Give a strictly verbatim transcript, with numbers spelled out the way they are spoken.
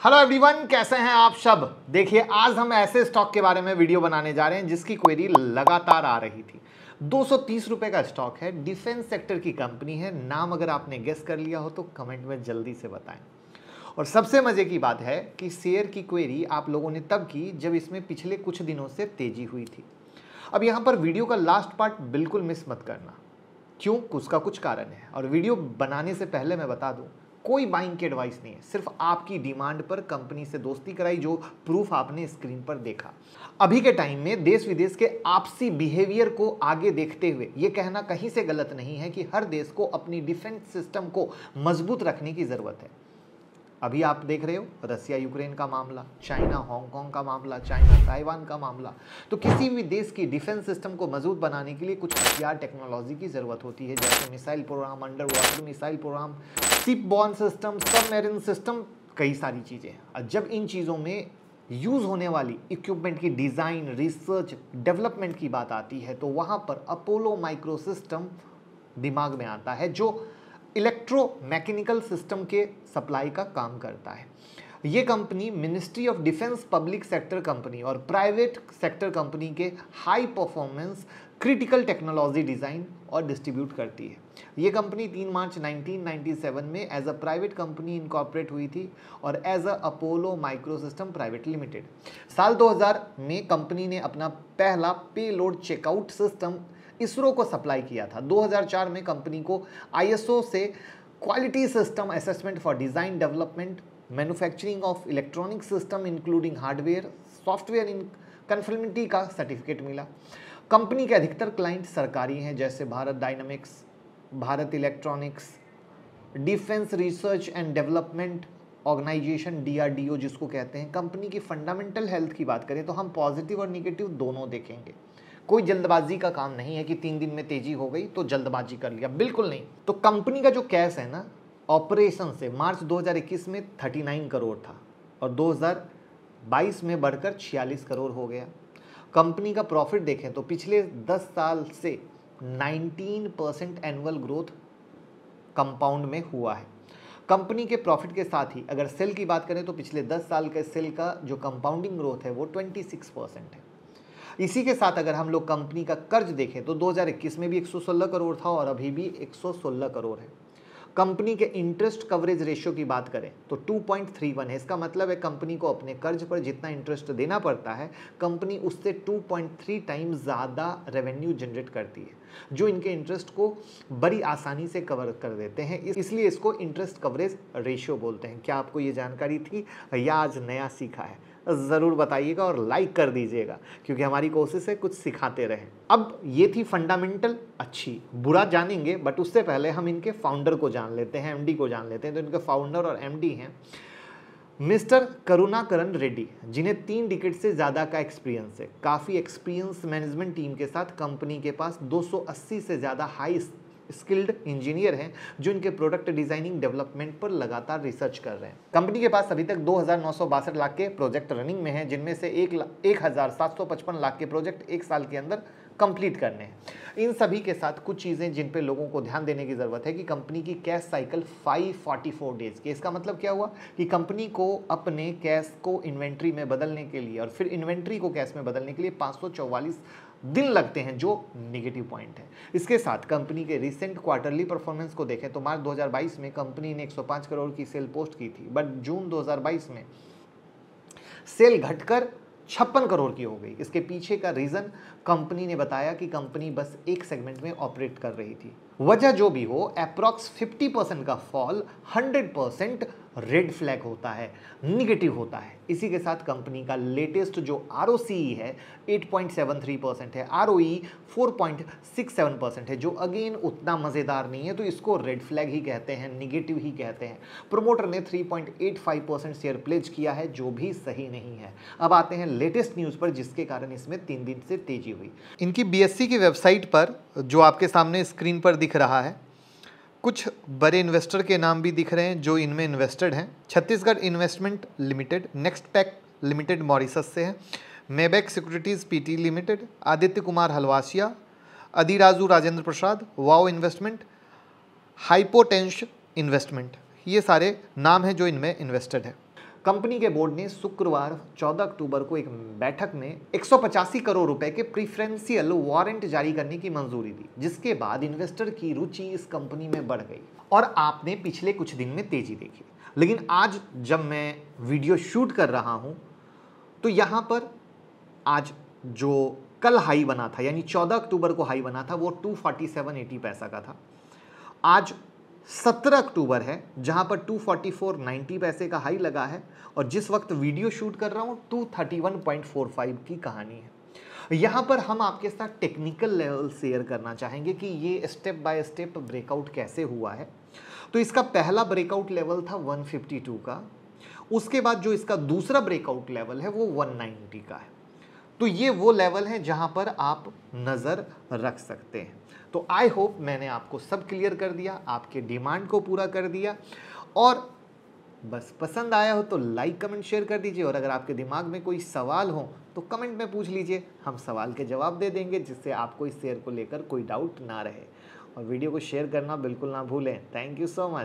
Hello everyone, कैसे हैं आप सब। देखिए, आज हम ऐसे स्टॉक के बारे में वीडियो बनाने जा रहे हैं जिसकी क्वेरी लगातार आ रही थी। दो सौ तीस रुपए का स्टॉक है, डिफेंस सेक्टर की कंपनी है। नाम अगर आपने गेस कर लिया हो तो कमेंट में जल्दी से बताएं। और सबसे मजे की बात है कि शेयर की क्वेरी आप लोगों ने तब की जब इसमें पिछले कुछ दिनों से तेजी हुई थी। अब यहाँ पर वीडियो का लास्ट पार्ट बिल्कुल मिस मत करना, क्यों, उसका कुछ कारण है। और वीडियो बनाने से पहले मैं बता दूं, कोई बाइंग की एडवाइस नहीं है, सिर्फ आपकी डिमांड पर कंपनी से दोस्ती कराई, जो प्रूफ आपने स्क्रीन पर देखा। अभी के टाइम में देश विदेश के आपसी बिहेवियर को आगे देखते हुए यह कहना कहीं से गलत नहीं है कि हर देश को अपनी डिफेंस सिस्टम को मजबूत रखने की जरूरत है। अभी आप देख रहे हो रसिया यूक्रेन का मामला, चाइना हांगकांग का मामला, चाइना ताइवान का मामला। तो किसी भी देश की डिफेंस सिस्टम को मजबूत बनाने के लिए कुछ हथियार टेक्नोलॉजी की जरूरत होती है, जैसे missile program, underwater missile program, ship borne system, submarine system, कई सारी चीजें। और जब इन चीजों में यूज होने वाली इक्विपमेंट की डिजाइन, रिसर्च, डेवलपमेंट की बात आती है तो वहां पर अपोलो माइक्रो सिस्टम दिमाग में आता है, जो इलेक्ट्रो मैकेनिकल सिस्टम के सप्लाई का काम करता है। ये company ministry of defence, public sector company और प्राइवेट सेक्टर कंपनी के high performance critical technology design और डिस्ट्रीब्यूट करती है। ये कंपनी तीन मार्च उन्नीस सौ सत्तानवे में as a private company incorporate हुई थी और as a Apollo micro system private limited. साल दो हज़ार में कंपनी ने अपना पहला पेलोड चेकआउट सिस्टम इसरो को सप्लाई किया था। दो हज़ार चार में कंपनी को आईएसओ से quality system assessment for design, development, manufacturing of electronic system including hardware, software in conformity का सर्टिफिकेट मिला। कंपनी के अधिकतर क्लाइंट सरकारी हैं, जैसे Bharat dynamics, Bharat electronics, defence research and development organisation, DRDO जिसको कहते हैं। कंपनी की फंडामेंटल हेल्थ की बात करें तो हम पॉजिटिव और निगेटिव दोनों देखेंगे। कोई जल्दबाजी का काम नहीं है कि तीन दिन में तेजी हो गई तो जल्दबाजी कर लिया, बिल्कुल नहीं। तो कंपनी का जो कैश है ना, ऑपरेशन से मार्च दो हज़ार इक्कीस में उनतालीस करोड़ था और दो हज़ार बाईस में बढ़कर छियालीस करोड़ हो गया। कंपनी का प्रॉफिट देखें तो पिछले दस साल से उन्नीस परसेंट एनुअल ग्रोथ कंपाउंड में हुआ है। कंपनी के प्रॉफिट के साथ ही अगर सेल की बात करें तो पिछले दस साल के सेल का जो कंपाउंडिंग ग्रोथ है वो छब्बीस परसेंट है। इसी के साथ अगर हम लोग कंपनी का कर्ज देखें तो दो हज़ार इक्कीस में भी एक सौ सोलह करोड़ था और अभी भी एक सौ सोलह करोड़ है। कंपनी के इंटरेस्ट कवरेज रेशियो की बात करें तो दो पॉइंट तीन एक है। इसका मतलब है कंपनी को अपने कर्ज पर जितना इंटरेस्ट देना पड़ता है, कंपनी उससे दो पॉइंट तीन टाइम्स ज़्यादा रेवेन्यू जनरेट करती है, जो इनके इंटरेस्ट को बड़ी आसानी से कवर कर देते हैं। इसलिए इसको इंटरेस्ट कवरेज रेशियो बोलते हैं। क्या आपको ये जानकारी थी या आज नया सीखा है? ज़रूर बताइएगा और लाइक कर दीजिएगा, क्योंकि हमारी कोशिश है कुछ सिखाते रहें। अब ये थी फंडामेंटल अच्छी, बुरा जानेंगे, बट उससे पहले हम इनके फाउंडर को जान लेते हैं, एमडी को जान लेते हैं। तो इनके फाउंडर और एमडी हैं मिस्टर करुणाकरन रेड्डी, जिन्हें तीन डिकेड से ज़्यादा का एक्सपीरियंस है। काफ़ी एक्सपीरियंस मैनेजमेंट टीम के साथ कंपनी के पास दो सौ अस्सी से ज़्यादा हाई स्किल्ड इंजीनियर हैं, जो इनके प्रोडक्ट डिजाइनिंग, डेवलपमेंट पर लगातार रिसर्च कर रहे हैं। कंपनी के पास अभी तक दो हज़ार नौ सौ बासठ लाख के प्रोजेक्ट रनिंग में हैं, जिनमें से एक एक हज़ार सात सौ पचपन लाख के प्रोजेक्ट एक साल के अंदर कंप्लीट करने हैं। इन सभी के साथ कुछ चीज़ें जिन पे लोगों को ध्यान देने की ज़रूरत है कि कंपनी की कैश साइकिल पाँच सौ चौवालीस डेज की। इसका मतलब क्या हुआ कि कंपनी को अपने कैश को इन्वेंट्री में बदलने के लिए और फिर इन्वेंट्री को कैश में बदलने के लिए पाँच सौ चौवालीस दिन लगते हैं, जो नेगेटिव पॉइंट है। इसके साथ कंपनी के रिसेंट क्वार्टरली परफॉर्मेंस को देखें तो मार्च दो हज़ार बाईस में कंपनी ने एक सौ पाँच करोड़ की सेल पोस्ट की थी, बट जून दो हज़ार बाईस में सेल घटकर छप्पन करोड़ की हो गई। इसके पीछे का रीजन कंपनी ने बताया कि कंपनी बस एक सेगमेंट में ऑपरेट कर रही थी। वजह जो भी हो, अप्रॉक्स पचास परसेंट का फॉल सौ परसेंट रेड फ्लैग होता है, निगेटिव होता है। इसी के साथ कंपनी का लेटेस्ट जो आरओसीई है आठ पॉइंट सात तीन परसेंट है, आरओई चार पॉइंट छह सात परसेंट है, जो अगेन उतना मज़ेदार नहीं है, तो इसको रेड फ्लैग ही कहते हैं, निगेटिव ही कहते हैं। प्रोमोटर ने तीन पॉइंट आठ पाँच परसेंट शेयर प्लेज किया है, जो भी सही नहीं है। अब आते हैं लेटेस्ट न्यूज़ पर, जिसके कारण इसमें तीन दिन से तेजी हुई। इनकी बीएससी की वेबसाइट पर जो आपके सामने स्क्रीन पर दिख रहा है, कुछ बड़े इन्वेस्टर के नाम भी दिख रहे हैं जो इनमें इन्वेस्टेड हैं। Chhattisgarh investment limited, next pack limited Mauritius से है, Mabek securities PT limited, Aditya Kumar Halwasiya, Adhiraju Rajendra Prasad, wow investment, hypotenuse investment, ये सारे नाम हैं जो इनमें इन्वेस्टेड है। कंपनी के बोर्ड ने शुक्रवार चौदह अक्टूबर को एक बैठक में एक सौ पचासी करोड़ रुपए के प्रीफरेंशियल वारंट जारी करने की मंजूरी दी, जिसके बाद इन्वेस्टर की रुचि इस कंपनी में बढ़ गई और आपने पिछले कुछ दिन में तेजी देखी। लेकिन आज जब मैं वीडियो शूट कर रहा हूं तो यहां पर आज जो कल हाई बना था, यानी चौदह अक्टूबर को हाई बना था, वो दो सौ सैंतालीस अस्सी पैसा का था। आज सत्रह अक्टूबर है जहां पर दो सौ चौवालीस नब्बे पैसे का हाई लगा है और जिस वक्त वीडियो शूट कर रहा हूं दो सौ इकतीस पॉइंट चार पाँच की कहानी है। यहां पर हम आपके साथ टेक्निकल लेवल शेयर करना चाहेंगे कि ये स्टेप बाय स्टेप ब्रेकआउट कैसे हुआ है। तो इसका पहला ब्रेकआउट लेवल था एक सौ बावन का, उसके बाद जो इसका दूसरा ब्रेकआउट लेवल है वो एक सौ नब्बे का है। तो ये वो लेवल है जहां पर आप नज़र रख सकते हैं। तो आई होप मैंने आपको सब क्लियर कर दिया, आपके डिमांड को पूरा कर दिया, और बस पसंद आया हो तो लाइक कमेंट शेयर कर दीजिए, और अगर आपके दिमाग में कोई सवाल हो तो कमेंट में पूछ लीजिए, हम सवाल के जवाब दे देंगे, जिससे आपको इस शेयर को लेकर कोई डाउट ना रहे। और वीडियो को शेयर करना बिल्कुल ना भूलें। Thank you so much.